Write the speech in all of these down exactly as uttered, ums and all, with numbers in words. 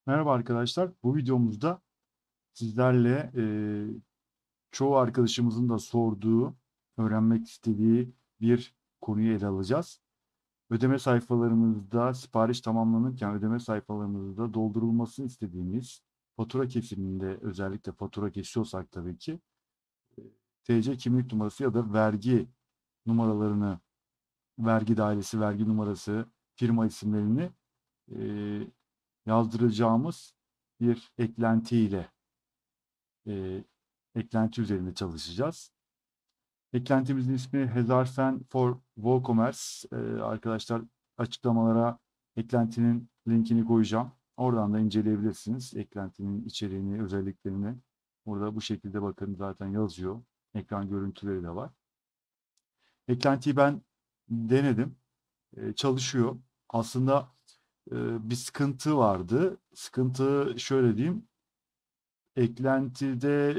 Merhaba arkadaşlar. Bu videomuzda sizlerle e, çoğu arkadaşımızın da sorduğu, öğrenmek istediği bir konuyu ele alacağız. Ödeme sayfalarımızda sipariş tamamlanırken ödeme sayfalarımızda doldurulmasını istediğimiz fatura kesiminde özellikle fatura kesiyorsak tabii ki T C kimlik numarası ya da vergi numaralarını, vergi dairesi, vergi numarası, firma isimlerini e, yazdıracağımız bir eklentiyle e, eklenti üzerinde çalışacağız. Eklentimizin ismi Hezarfen for WooCommerce. E, arkadaşlar açıklamalara eklentinin linkini koyacağım. Oradan da inceleyebilirsiniz. Eklentinin içeriğini, özelliklerini. Burada bu şekilde bakın zaten yazıyor. Ekran görüntüleri de var. Eklentiyi ben denedim. E, çalışıyor. Aslında e, bir sıkıntı vardı. Sıkıntı şöyle diyeyim. Eklentide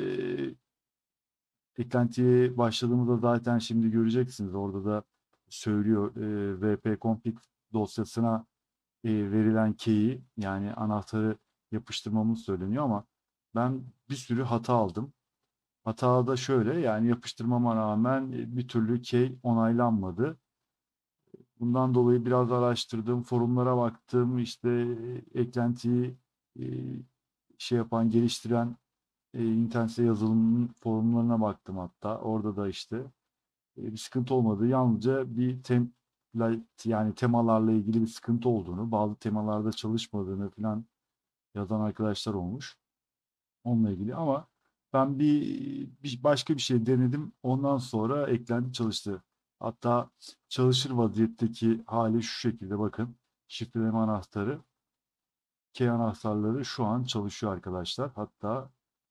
Eklentiye başladığımızda zaten şimdi göreceksiniz. Orada da söylüyor e, V P config dosyasına e, verilen key'i yani anahtarı yapıştırmamız söyleniyor ama ben bir sürü hata aldım. Hata da şöyle yani yapıştırmama rağmen e, bir türlü key onaylanmadı. Bundan dolayı biraz araştırdım, forumlara baktım, işte e, eklentiyi e, şey yapan, geliştiren e, internet site yazılımının forumlarına baktım hatta. Orada da işte e, bir sıkıntı olmadığı, yalnızca bir template yani temalarla ilgili bir sıkıntı olduğunu, bazı temalarda çalışmadığını falan yazan arkadaşlar olmuş. Onunla ilgili ama ben bir, bir başka bir şey denedim. Ondan sonra eklenti çalıştı. Hatta çalışır vaziyetteki hali şu şekilde bakın. Şifreleme anahtarı, key anahtarları şu an çalışıyor arkadaşlar. Hatta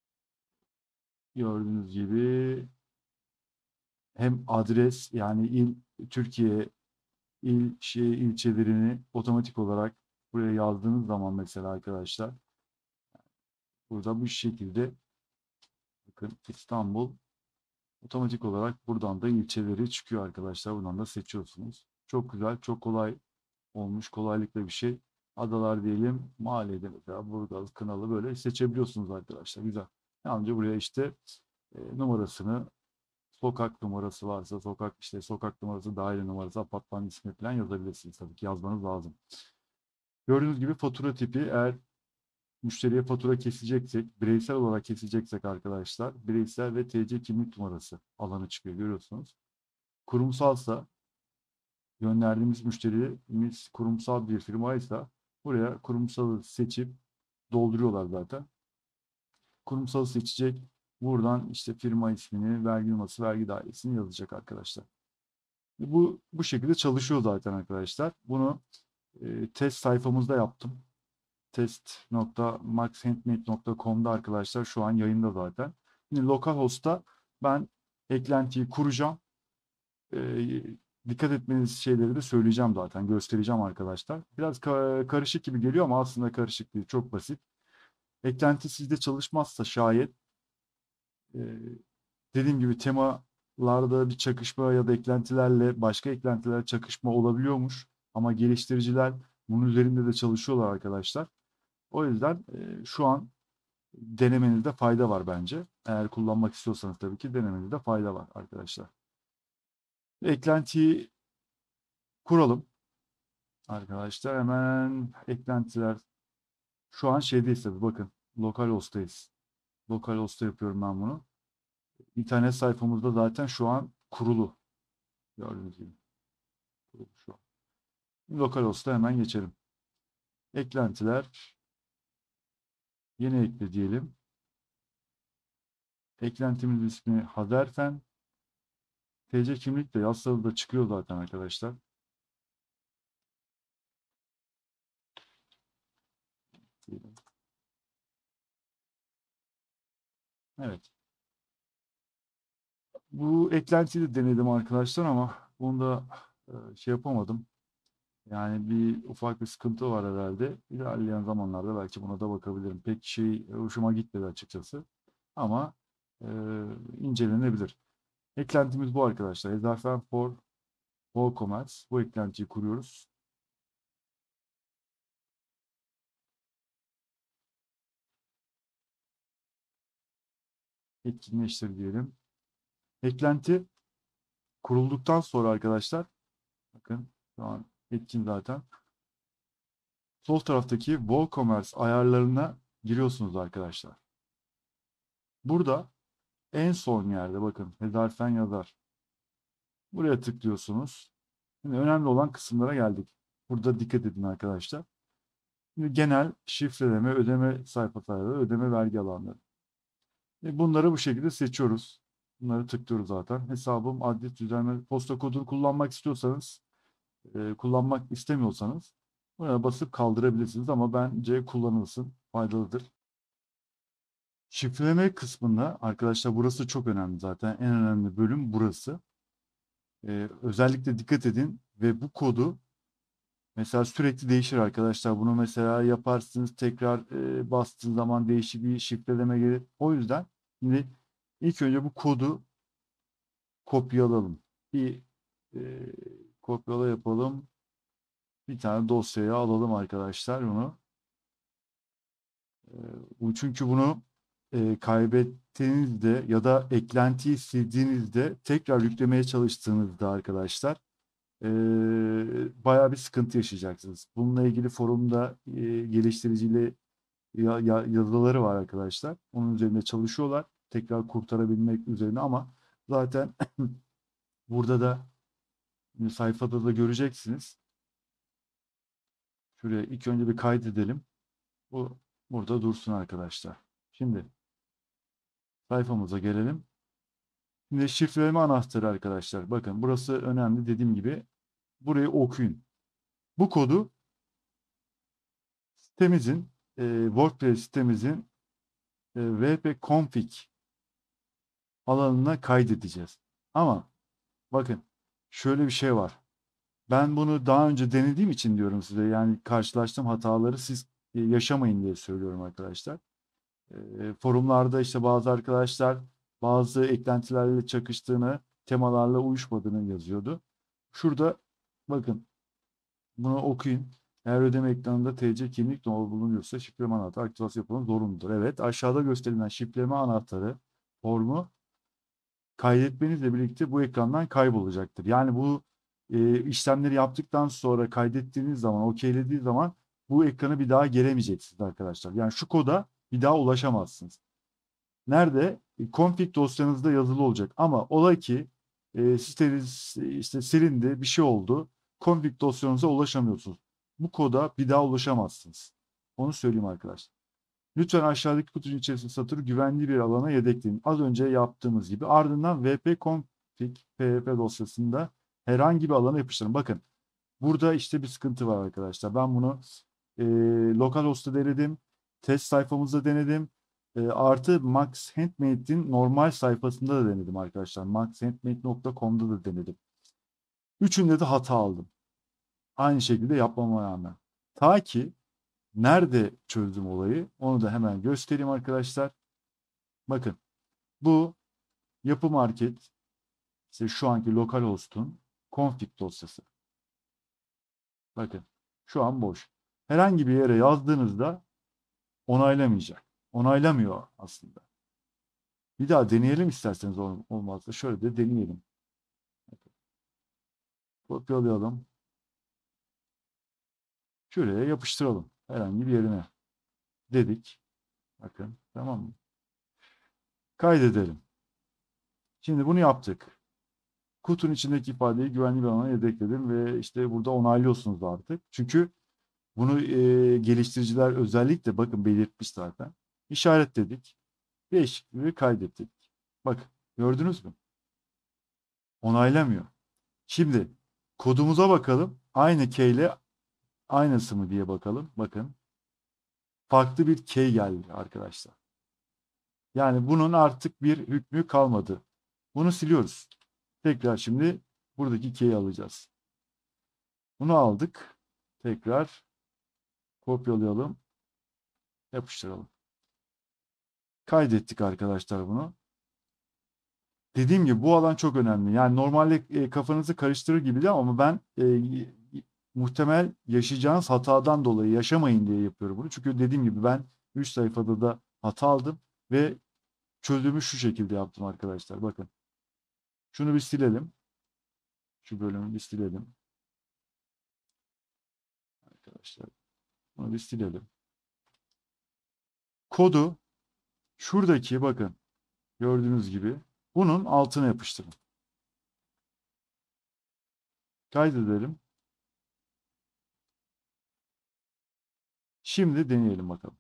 gördüğünüz gibi hem adres yani il Türkiye il şey ilçelerini otomatik olarak buraya yazdığınız zaman mesela arkadaşlar burada bu şekilde bakın İstanbul otomatik olarak buradan da ilçeleri çıkıyor arkadaşlar. Buradan da seçiyorsunuz. Çok güzel, çok kolay olmuş, kolaylıkla bir şey. Adalar diyelim, mahallede mesela Burgaz, Kınalı böyle seçebiliyorsunuz arkadaşlar. Güzel. Yalnızca buraya işte e, numarasını, sokak numarası varsa sokak işte sokak numarası, daire numarası, apartman ismi falan yazabilirsiniz. Tabii ki yazmanız lazım. Gördüğünüz gibi fatura tipi eğer müşteriye fatura keseceksek, bireysel olarak keseceksek arkadaşlar, bireysel ve T C kimlik numarası alanı çıkıyor görüyorsunuz. Kurumsalsa gönderdiğimiz müşterimiz kurumsal bir firmaysa buraya kurumsalı seçip dolduruyorlar zaten. Kurumsalı seçecek. Buradan işte firma ismini, vergi numarası, vergi dairesini yazacak arkadaşlar. Bu bu şekilde çalışıyor zaten arkadaşlar. Bunu e, test sayfamızda yaptım. test nokta max handmade nokta com'da arkadaşlar şu an yayında zaten. Şimdi localhost'ta ben eklentiyi kuracağım. Ee, dikkat etmeniz şeyleri de söyleyeceğim zaten. Göstereceğim arkadaşlar. Biraz ka- karışık gibi geliyor ama aslında karışık değil. Çok basit. Eklenti sizde çalışmazsa şayet e, dediğim gibi temalarda bir çakışma ya da eklentilerle başka eklentiler çakışma olabiliyormuş. Ama geliştiriciler bunun üzerinde de çalışıyorlar arkadaşlar. O yüzden e, şu an denemenizde fayda var bence. Eğer kullanmak istiyorsanız tabii ki denemenizde fayda var arkadaşlar. Eklentiyi kuralım arkadaşlar. Hemen eklentiler. Şu an şeydeyiz tabii bakın. Localhost'tayız. Localhost'ta yapıyorum ben bunu. İnternet sayfamızda zaten şu an kurulu. Gördüğünüz gibi. Kurulu şu an. Localhost'a hemen geçelim. Eklentiler. Yeni ekle diyelim. Eklentimizin ismi Hazerfen. T C kimlik de yazsalı da çıkıyor zaten arkadaşlar. Evet. Bu eklentiyi de denedim arkadaşlar ama bunu da e, şey yapamadım. Yani bir ufak bir sıkıntı var herhalde. İlerleyen zamanlarda belki buna da bakabilirim. Pek şey hoşuma gitmedi açıkçası. Ama e, incelenebilir. Eklentimiz bu arkadaşlar. Ezafen for WooCommerce. Bu eklentiyi kuruyoruz. Etkinleştir diyelim. Eklenti kurulduktan sonra arkadaşlar, bakın şu an etkin zaten. Sol taraftaki WooCommerce ayarlarına giriyorsunuz arkadaşlar. Burada en son yerde bakın Hedarfen yazar. Buraya tıklıyorsunuz. Şimdi önemli olan kısımlara geldik. Burada dikkat edin arkadaşlar. Şimdi genel şifreleme, ödeme sayfa ayarları, ödeme vergi alanları. E bunları bu şekilde seçiyoruz. Bunları tıklıyoruz zaten. Hesabım, adres, düzenleme, posta kodunu kullanmak istiyorsanız, e, kullanmak istemiyorsanız buraya basıp kaldırabilirsiniz ama bence kullanılsın, faydalıdır. Şifreleme kısmında arkadaşlar burası çok önemli zaten. En önemli bölüm burası. Ee, özellikle dikkat edin ve bu kodu mesela sürekli değişir arkadaşlar. Bunu mesela yaparsınız tekrar e, bastığınız zaman değişik bir şifreleme gelir. O yüzden şimdi ilk önce bu kodu kopyalayalım. Bir e, kopyala yapalım. Bir tane dosyaya alalım arkadaşlar bunu. Bu çünkü bunu e, kaybettiğinizde ya da eklentiyi sildiğinizde tekrar yüklemeye çalıştığınızda arkadaşlar e, bayağı bir sıkıntı yaşayacaksınız. Bununla ilgili forumda e, geliştiriciyle ya, ya, yazıları var arkadaşlar. Onun üzerinde çalışıyorlar. Tekrar kurtarabilmek üzerine ama zaten burada da sayfada da göreceksiniz. Şuraya ilk önce bir kaydedelim. Bu burada dursun arkadaşlar. Şimdi sayfamıza gelelim. Şimdi şifreleme anahtarı arkadaşlar. Bakın burası önemli dediğim gibi. Burayı okuyun. Bu kodu sitemizin e, WordPress sitemizin e, wp-config alanına kaydedeceğiz. Ama bakın şöyle bir şey var. Ben bunu daha önce denediğim için diyorum size. Yani karşılaştığım hataları siz e, yaşamayın diye söylüyorum arkadaşlar. E, forumlarda işte bazı arkadaşlar bazı eklentilerle çakıştığını, temalarla uyuşmadığını yazıyordu. Şurada bakın bunu okuyun. Eğer ödeme ekranında T C kimlik numaralı bulunuyorsa şifreleme anahtarı aktivasyon yapılması zorunludur. Evet, aşağıda gösterilen şifreleme anahtarı formu kaydetmenizle birlikte bu ekrandan kaybolacaktır. Yani bu e, işlemleri yaptıktan sonra kaydettiğiniz zaman, okeylediği zaman bu ekranı bir daha gelemeyeceksiniz arkadaşlar. Yani şu koda bir daha ulaşamazsınız. Nerede? E, config dosyanızda yazılı olacak. Ama ola ki e, siteniz işte silindi, bir şey oldu. Config dosyanıza ulaşamıyorsunuz. Bu koda bir daha ulaşamazsınız. Onu söyleyeyim arkadaşlar. Lütfen aşağıdaki kutunun içerisinde satırı güvenli bir alana yedekleyin. Az önce yaptığımız gibi. Ardından wp-config pf dosyasında herhangi bir alana yapıştırın. Bakın burada işte bir sıkıntı var arkadaşlar. Ben bunu e, localhost'ta denedim. Test sayfamızda denedim. E, artı Max Handmade'in normal sayfasında da denedim arkadaşlar. max handmade nokta com'da da denedim. Üçünde de hata aldım. Aynı şekilde yapmama rağmen. Ta ki nerede çözdüm olayı onu da hemen göstereyim arkadaşlar. Bakın bu Yapı Market işte şu anki localhost'un config dosyası. Bakın şu an boş. Herhangi bir yere yazdığınızda onaylamayacak. Onaylamıyor aslında. Bir daha deneyelim isterseniz olmazsa. Şöyle de deneyelim. Kopyalayalım. Şuraya yapıştıralım. Herhangi bir yerine. Dedik. Bakın tamam mı? Kaydedelim. Şimdi bunu yaptık. Kutunun içindeki ifadeyi güvenli bir alana yedekledim ve işte burada onaylıyorsunuz artık. Çünkü bunu e, geliştiriciler özellikle bakın belirtmiş zaten. İşaretledik. Değişikliği kaydettik. Bakın gördünüz mü? Onaylamıyor. Şimdi kodumuza bakalım. Aynı key ile aynısı mı diye bakalım. Bakın. Farklı bir key geldi arkadaşlar. Yani bunun artık bir hükmü kalmadı. Bunu siliyoruz. Tekrar şimdi buradaki key'i alacağız. Bunu aldık. Tekrar kopyalayalım. Yapıştıralım. Kaydettik arkadaşlar bunu. Dediğim gibi bu alan çok önemli. Yani normalde e, kafanızı karıştırır gibi de ama ben e, muhtemel yaşayacağınız hatadan dolayı yaşamayın diye yapıyorum bunu. Çünkü dediğim gibi ben üç sayfada da hata aldım ve çözümü şu şekilde yaptım arkadaşlar. Bakın. Şunu bir silelim. Şu bölümü bir silelim. Arkadaşlar bunu bir silelim. Kodu şuradaki bakın gördüğünüz gibi bunun altına yapıştırın. Kaydedelim. Şimdi deneyelim bakalım.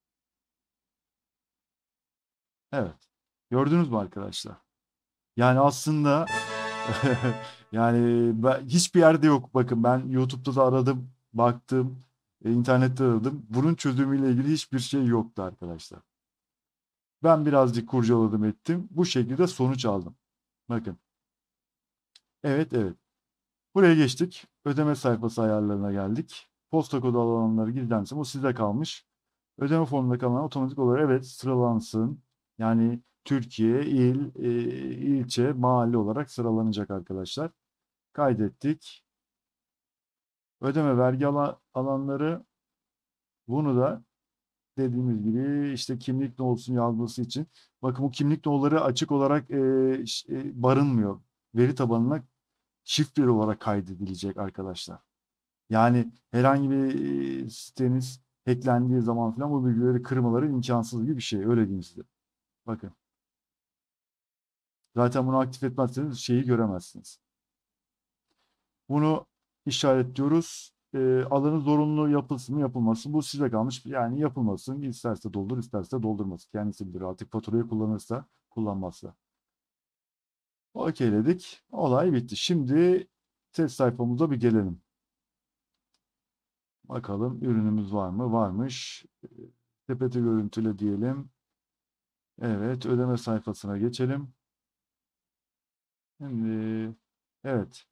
Evet. Gördünüz mü arkadaşlar? Yani aslında yani ben, hiçbir yerde yok. Bakın ben YouTube'da da aradım, baktım, e, internette aradım. Bunun çözümüyle ilgili hiçbir şey yoktu arkadaşlar. Ben birazcık kurcaladım ettim. Bu şekilde sonuç aldım. Bakın. Evet, evet. Buraya geçtik. Ödeme sayfası ayarlarına geldik. Posta kodu alanları gizlensin. Bu size kalmış. Ödeme formunda kalan otomatik olarak evet sıralansın. Yani Türkiye, il, e, ilçe, mahalle olarak sıralanacak arkadaşlar. Kaydettik. Ödeme vergi ala- alanları bunu da dediğimiz gibi işte kimlik nolsun yazması için. Bakın bu kimlik nolları açık olarak e, ş- e, barınmıyor. Veri tabanına şifreli olarak kaydedilecek arkadaşlar. Yani herhangi bir e, siteniz hacklendiği zaman falan bu bilgileri kırmaları imkansız gibi bir şey. Öyle diyeyim size. Bakın. Zaten bunu aktif etmezseniz şeyi göremezsiniz. Bunu işaretliyoruz. E, alanı zorunlu yapılsın mı yapılmasın. Bu size kalmış. Yani yapılmasın. İsterse doldur isterse doldurmasın. Kendisi bilir artık faturayı kullanırsa kullanmazsa. Okeyledik. Olay bitti. Şimdi test sayfamıza bir gelelim. Bakalım ürünümüz var mı? Varmış. Sepeti görüntüle diyelim. Evet, ödeme sayfasına geçelim. Şimdi evet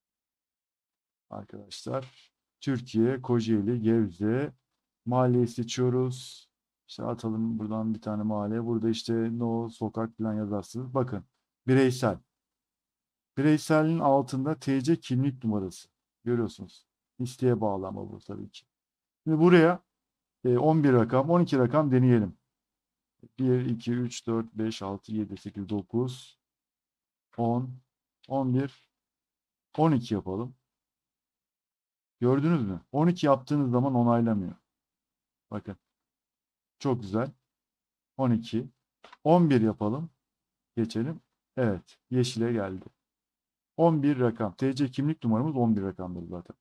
arkadaşlar Türkiye, Kocaeli, Gebze mahalleyi seçiyoruz. İşte atalım buradan bir tane mahalle. Burada işte no sokak falan yazarsınız. Bakın bireysel. Bireyselin altında T C kimlik numarası. Görüyorsunuz. İsteğe bağlama bu tabii ki. Şimdi buraya e, on bir rakam, on iki rakam deneyelim. bir, iki, üç, dört, beş, altı, yedi, sekiz, dokuz, on, on bir, on iki yapalım. Gördünüz mü? on iki yaptığınız zaman onaylamıyor. Bakın çok güzel. on iki. on bir yapalım. Geçelim. Evet. Yeşile geldi. on bir rakam. T C kimlik numaramız on bir rakamdır zaten.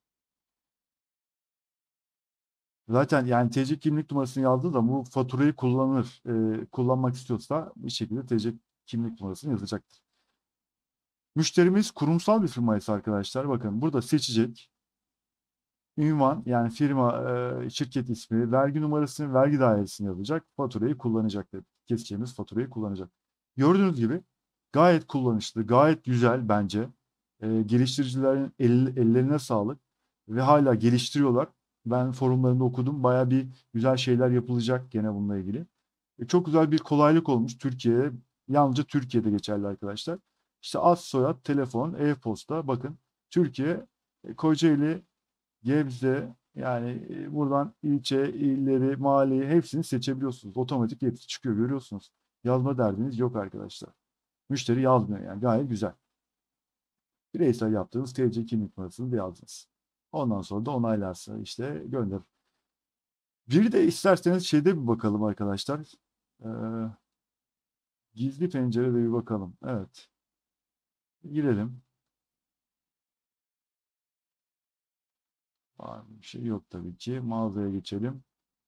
Zaten yani T C kimlik numarasını yazdığı da bu faturayı kullanır. E, kullanmak istiyorsa bir şekilde T C kimlik numarasını yazacaktır. Müşterimiz kurumsal bir firmaysa arkadaşlar bakın burada seçecek. Ünvan yani firma, e, şirket ismi, vergi numarasını, vergi dairesini yazacak. Faturayı kullanacak. Keseceğimiz faturayı kullanacak. Gördüğünüz gibi gayet kullanışlı, gayet güzel bence. E, geliştiricilerin el- ellerine sağlık ve hala geliştiriyorlar. Ben forumlarında okudum. Baya bir güzel şeyler yapılacak gene bununla ilgili. E, çok güzel bir kolaylık olmuş Türkiye'ye. Yalnızca Türkiye'de geçerli arkadaşlar. İşte ad, soyad, telefon, e-posta. Bakın Türkiye, e, Kocaeli, Gebze yani e, buradan ilçe, illeri, mahalleyi hepsini seçebiliyorsunuz. Otomatik hepsi çıkıyor görüyorsunuz. Yazma derdiniz yok arkadaşlar. Müşteri yazmıyor yani gayet güzel. Bireysel yaptığınız T C kimlik numarasını da yazdınız. Ondan sonra da onaylarsa işte gönder. Bir de isterseniz şeyde bir bakalım arkadaşlar. Ee, gizli pencerede bir bakalım. Evet. Girelim. Var mı bir şey yok tabii ki. Mağazaya geçelim.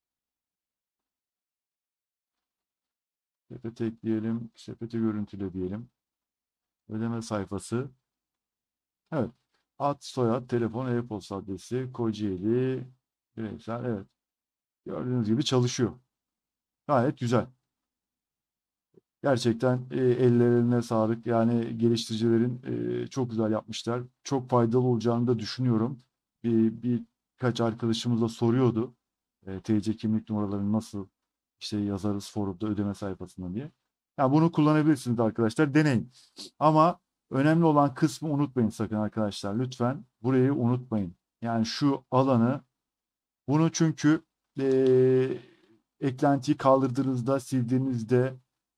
Sepete ekleyelim. Sepeti görüntüle diyelim. Ödeme sayfası. Evet. Ad, soyad, telefon, e-posta adresi, Kocaeli, bireysel. Evet. Gördüğünüz gibi çalışıyor. Gayet güzel. Gerçekten e, ellerine sağlık. Yani geliştiricilerin e, çok güzel yapmışlar. Çok faydalı olacağını da düşünüyorum. Bir, birkaç arkadaşımız da soruyordu. E, T C kimlik numaralarını nasıl işte yazarız forumda ödeme sayfasında diye. Yani bunu kullanabilirsiniz arkadaşlar. Deneyin. Ama önemli olan kısmı unutmayın sakın arkadaşlar. Lütfen burayı unutmayın. Yani şu alanı bunu çünkü e, eklentiyi kaldırdığınızda, sildiğinizde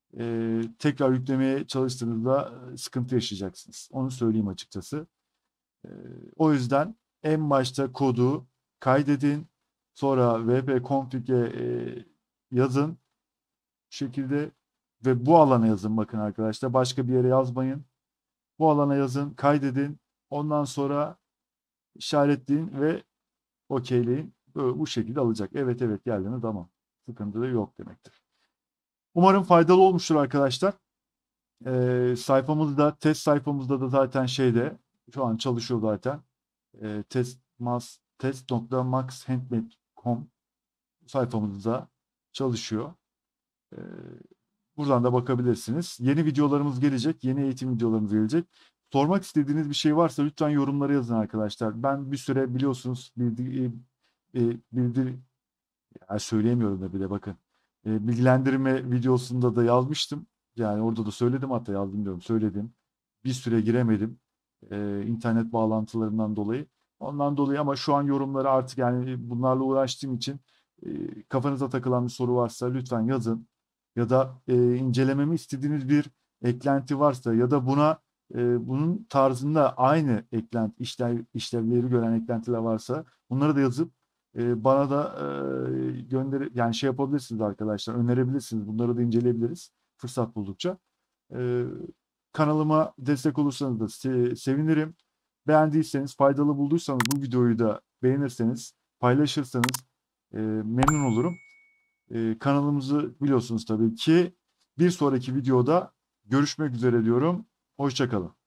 e, tekrar yüklemeye çalıştığınızda e, sıkıntı yaşayacaksınız. Onu söyleyeyim açıkçası. E, O yüzden en başta kodu kaydedin. Sonra wp-config'e e, yazın. Bu şekilde ve bu alana yazın bakın arkadaşlar. Başka bir yere yazmayın. Bu alana yazın, kaydedin. Ondan sonra işaretleyin ve okeyleyin. Böyle bu şekilde alacak. Evet evet geldi mi tamam. Sıkıntı da yok demektir. Umarım faydalı olmuştur arkadaşlar. Ee, sayfamızda, test sayfamızda da zaten şeyde şu an çalışıyor zaten. Ee, test mas test nokta maxhandmade nokta com sayfamızda çalışıyor. Ee, Buradan da bakabilirsiniz. Yeni videolarımız gelecek. Yeni eğitim videolarımız gelecek. Sormak istediğiniz bir şey varsa lütfen yorumlara yazın arkadaşlar. Ben bir süre biliyorsunuz bildi, e, bildir, yani söyleyemiyorum da bile bakın. E, bilgilendirme videosunda da yazmıştım. Yani orada da söyledim, hatta yazdım diyorum söyledim. Bir süre giremedim. E, internet bağlantılarından dolayı. Ondan dolayı ama şu an yorumları artık yani bunlarla uğraştığım için e, kafanıza takılan bir soru varsa lütfen yazın. Ya da e, incelememi istediğiniz bir eklenti varsa ya da buna e, bunun tarzında aynı eklenti işlev, işlevleri gören eklentiler varsa bunları da yazıp e, bana da e, gönder yani şey yapabilirsiniz arkadaşlar, önerebilirsiniz. Bunları da inceleyebiliriz fırsat buldukça. E, Kanalıma destek olursanız da se- sevinirim. Beğendiyseniz, faydalı bulduysanız bu videoyu da beğenirseniz, paylaşırsanız e, memnun olurum. E, kanalımızı biliyorsunuz tabii ki. Bir sonraki videoda görüşmek üzere diyorum. Hoşça kalın.